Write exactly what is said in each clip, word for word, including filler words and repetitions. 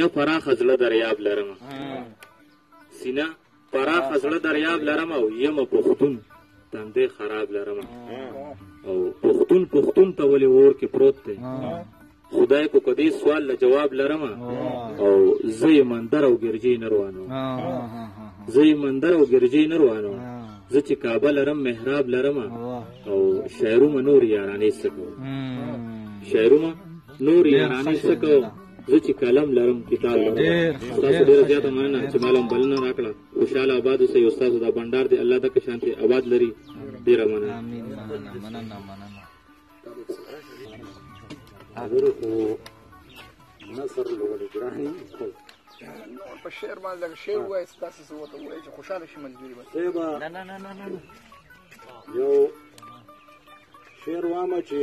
سینه پراخه زړه دریاب لرمه سینه پراخه زړه دریاب لرمه او یمه پښتون تندی خراب لرمه او پښتون پښتون ته ولې اور کې پروت دی خدای کو کدی سوال له جواب لرمه او زه یې مندر او ګرجۍ نه روانوم زه یې مندر او ګرجۍ نه روانوم زه چې کعبه لرم محراب لرمه او شاعرومه نور یارانې څه کوم شاعرومه نور یارانې څه کوم زه چې قلم لرم کتاب لرم ستاسو ډېره زیاته مننه چې ما له بلنه راکړه خوشحاله آباد اوسئ او ستاسو دا بنډار دی الله دغه شانتې آباد لري ډېره مننه حضرت نصر الولدراني په شعر باندې لږ شعر ووایه ستاسې څه ورته ووایه چې خوشحاله شي ملګري بس نه نه نه نه نه یو شعر وامه چې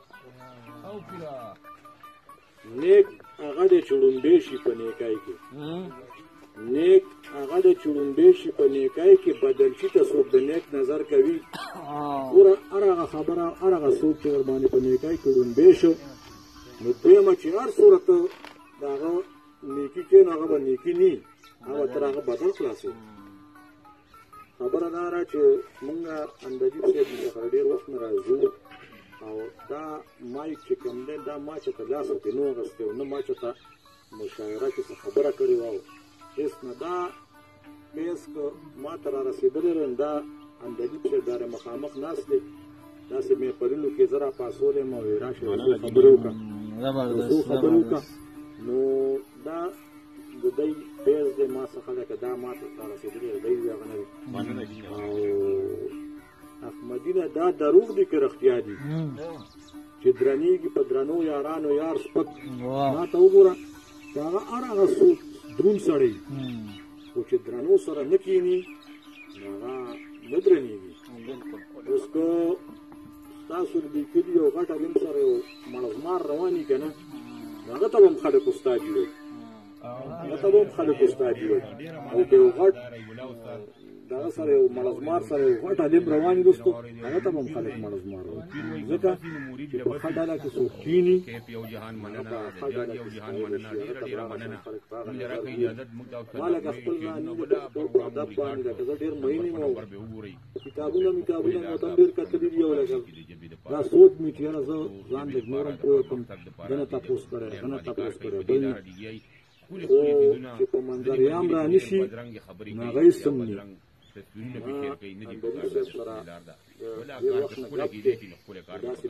نیک هغه د چړومبې شي په نیکۍ کې نیک هغه د چړومبې شي په نیکۍ کې بدل شي ته څوک د نیک نظر کوي ګوره هر هغه خبره هر هغه څوک چې ورباندې په نیکۍ کې ړومبې شو نو دویمه چې هر صورت د هغه نیکي کې نو هغه به نیکي نی هغه تر هغه بدل خلاصوي خبره دا ده چې مونږ اندجیب صاحب څخه ډېر وخت نه راځو او دا مایک چې کوم دی دا ما چې ته لاس ورکې نه اخیستی او نه ما چې ته مشاعره کې څه خبره کړې وه او هېڅ نه دا فیس که ما ته را رسېدلی دی دا اندجیب صاحب داره مخامخ ناست دی داسې محفلونو کې زه را پاڅولی یم او یې راشئ څو خبرې وکړه څو خبرې وکړه نو دا د دی فیض دی ما څخه دی که دا ما ته را رسېدلی دی دی هغه نه دی او احمدینه دا دروغ دی که رښتیا دي چې درنېږي په درنو یارانو یار سپک ما ته وګوره چې هغه هر هغه څوک دروند سړی خو چې درنو سره نه کښېني نو هغه نه درنېږي اوس که ستاسو د دې کلي یو غټ عالم سره یو مړزمار روان وي که نه نو هغه ته به هم خلک استاد جوړوي هغه ته به هم خلک استاد جوړوي او که یو غټ دغه سره یو مړزمار سره یو غټ عالم روان وي دوستو هغه ته به هم خلک مړزمار وایي ځکه چې په ښه ډله کې څوک کښېني ما لکه خپل ځاني د پښتو په ادب باندې لکه زه ډېر مین یم او کتابونه متابونه مې ورته هم ډېر کتلي دي او لکه دا سوچ مې چې یاره زه ځان لږ نور هم پوه کړم ده نه تپوس کړی ده نه تپوس کړی بل خو چې په منظریام را نه شي نو هغه هېڅ هم نه اندري صاحب سره ډېر وخت نه ګپ دی داسې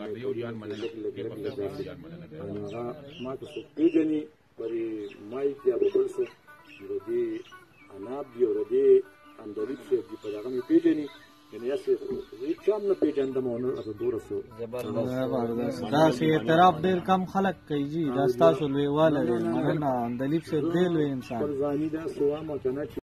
هغه ما ته څوک پېژني پرې مایک دی او بل څه د دې اناب دي او د دې اندلیب صاحب دي په دغه مې پېژني یعنې هسې هېچا هم نه پېژندم او نه راته دومره څه داسې اعتراف ډېر کم خلک کوي جي دا ستاسو لویوالی دی مننه اندلیب صاحب ډېر لوی انسان خپل ځاني داسې وامه که نه